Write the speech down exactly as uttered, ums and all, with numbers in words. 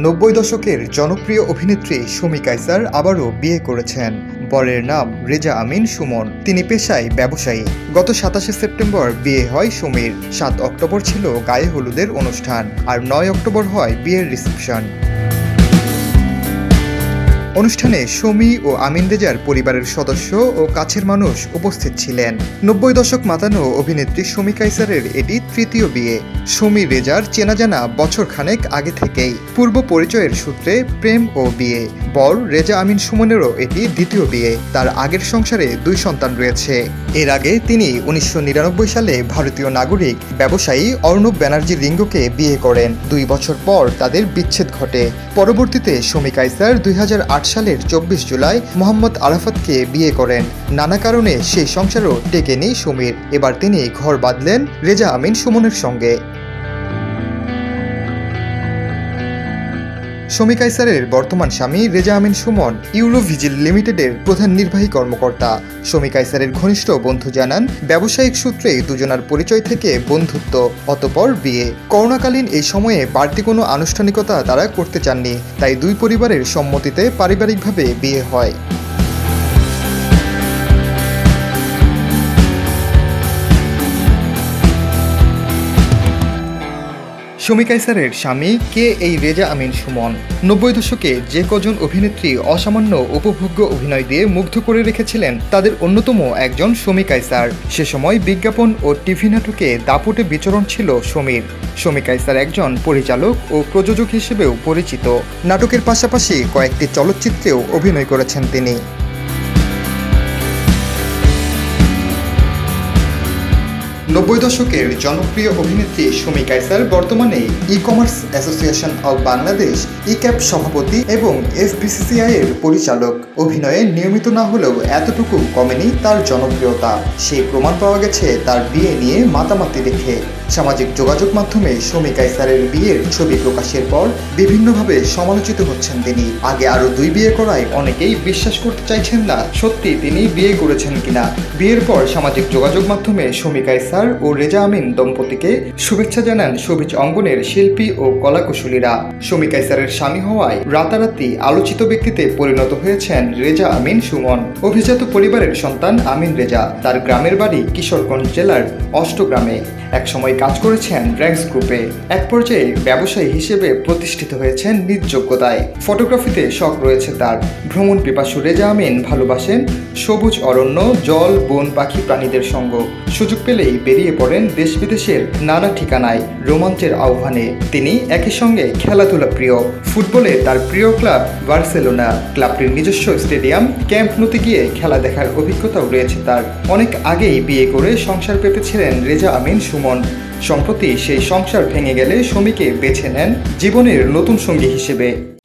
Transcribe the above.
নব্বই দশকের জনপ্রিয় অভিনেত্রী সুমি কায়সার আবারও বিয়ে করেছেন। বরের নাম রেজা আমিন সুমন। তিনি পেশায় ব্যবসায়ী। গত সাতাশে সেপ্টেম্বর বিয়ে হয় সুমির। সাত অক্টোবর ছিল গায়ে হলুদের অনুষ্ঠান, আর নয় অক্টোবর হয় বিয়ের রিসেপশন। অনুষ্ঠানে সুমি ও আমিন রেজার পরিবারের সদস্য ও কাছের মানুষ উপস্থিত ছিলেন। নব্বই দশক মাতানো অভিনেত্রী সুমি কায়সারের এটি তৃতীয় বিয়ে। সুমি রেজার চেনা জানা বছর খানেক আগে থেকেই। পূর্ব পরিচয়ের সূত্রে প্রেম ও বিয়ে। বর রেজা আমিন সুমনেরও এটি দ্বিতীয় বিয়ে। তার আগের সংসারে দুই সন্তান রয়েছে। এর আগে তিনি উনিশশো নিরানব্বই সালে ভারতীয় নাগরিক ব্যবসায়ী অর্ণব ব্যানার্জি রিঙ্গোকে বিয়ে করেন। দুই বছর পর তাদের বিচ্ছেদ ঘটে। পরবর্তীতে সুমি কায়সার দুই হাজার আট সালের চব্বিশ জুলাই মোহাম্মদ আরাফাতকে বিয়ে করেন। নানা কারণে সেই সংসারও টেকেনি সুমির। এবার তিনি ঘর বাঁধলেন রেজা আমিন সুমনের সঙ্গে। সুমি কায়সারের বর্তমান স্বামী রেজা আমিন সুমন ইউরোভিজিল লিমিটেডের প্রধান নির্বাহী কর্মকর্তা। সুমি কায়সারের ঘনিষ্ঠ বন্ধু জানান, ব্যবসায়িক সূত্রে দুজনার পরিচয় থেকে বন্ধুত্ব, অতঃপর বিয়ে। করোনাকালীন এই সময়ে বাড়তি কোনো আনুষ্ঠানিকতা তারা করতে চাননি, তাই দুই পরিবারের সম্মতিতে পারিবারিকভাবে বিয়ে হয়। সুমি কায়সারের স্বামী কে এই রেজা আমিন সুমন। নব্বই দশকে যে কজন অভিনেত্রী অসামান্য উপভোগ্য অভিনয় দিয়ে মুগ্ধ করে রেখেছিলেন, তাদের অন্যতম একজন সুমি কায়সার। সে সময় বিজ্ঞাপন ও টিভি নাটকে দাপুটে বিচরণ ছিল সুমির। সুমি কায়সার একজন পরিচালক ও প্রযোজক হিসেবেও পরিচিত। নাটকের পাশাপাশি কয়েকটি চলচ্চিত্রেও অভিনয় করেছেন তিনি। নব্বই দশকের জনপ্রিয় অভিনেত্রী সুমি কায়সার বর্তমানে e commerce association of Bangladesh e CAB সভাপতি এবং F B C C I এর পরিচালক। অভিনয়ে নিয়মিত না হলেও এতটুকু কমেনি তার জনপ্রিয়তা। সেই প্রমাণ পাওয়া গেছে তার বিয়ে নিয়ে মাতামাতি রেখে। সামাজিক যোগাযোগ মাধ্যমে সুমি কায়সারের বিয়ের ছবি প্রকাশের পর বিভিন্নভাবে সমালোচিত হচ্ছেন তিনি। আগে আরও দুই বিয়ে করায় অনেকেই বিশ্বাস করতে চাইছেন না সত্যি তিনি বিয়ে করেছেন কিনা। বিয়ের পর সামাজিক যোগাযোগ মাধ্যমে সুমি কায়সার ও রেজা আমিন দম্পতিকে শুভেচ্ছা জানান শোবিজ অঙ্গনের শিল্পী ও কলাকুশলীরা। সুমি কায়সারের স্বামী হওয়ায় রাতারাতি আলোচিত ব্যক্তিতে পরিণত হয়েছেন রেজা আমিন সুমন। অভিজাত পরিবারের সন্তান আমিন রেজা। তার গ্রামের বাড়ি কিশোরগঞ্জ জেলার অষ্টগ্রামে। একসময় কাজ করেছেন র্যাঙ্কস গ্রুপে। এক পর্যায়ে ব্যবসায়ী হিসেবে প্রতিষ্ঠিত হয়েছেন নিজ যোগ্যতায়। ফটোগ্রাফিতে শখ রয়েছে তার। ভ্রমণ পিপাসু রেজা আমিন ভালোবাসেন সবুজ অরণ্য, জল, বন, পাখি, প্রাণীদের সঙ্গ। সুযোগ পেলেই বেরিয়ে পড়েন দেশ বিদেশের নানা ঠিকানায় রোমাঞ্চের আহ্বানে। তিনি একই সঙ্গে খেলাধুলা প্রিয়। ফুটবলে তার প্রিয় ক্লাব বার্সেলোনা। ক্লাবটির নিজস্ব স্টেডিয়াম ক্যাম্প নুতে গিয়ে খেলা দেখার অভিজ্ঞতাও রয়েছে তার। অনেক আগেই বিয়ে করে সংসার পেতেছিলেন রেজা আমিন সুমন। সম্প্রতি সেই সংসার ভেঙে গেলে সুমিকে বেছে নেন জীবনের নতুন সঙ্গী হিসেবে।